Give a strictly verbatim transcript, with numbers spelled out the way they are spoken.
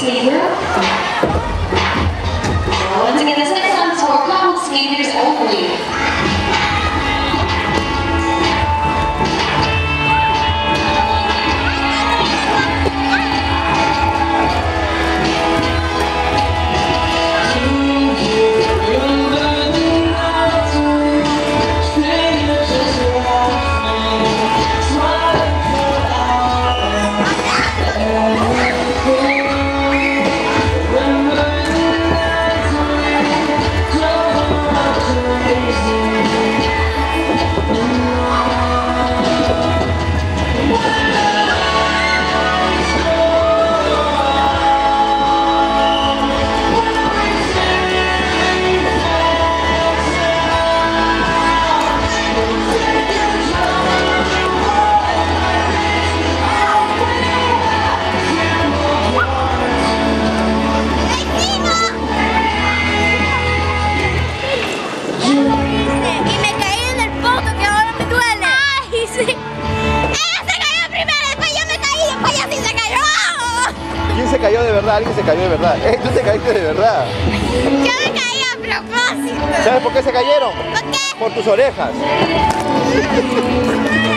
skater. Once again, this next song is for couple skaters only. ¿Quién se cayó de verdad? Alguien se cayó de verdad. Eh, tú te caíste de verdad. Yo me caí a propósito. ¿Sabes por qué se cayeron? ¿Por qué? Por tus orejas.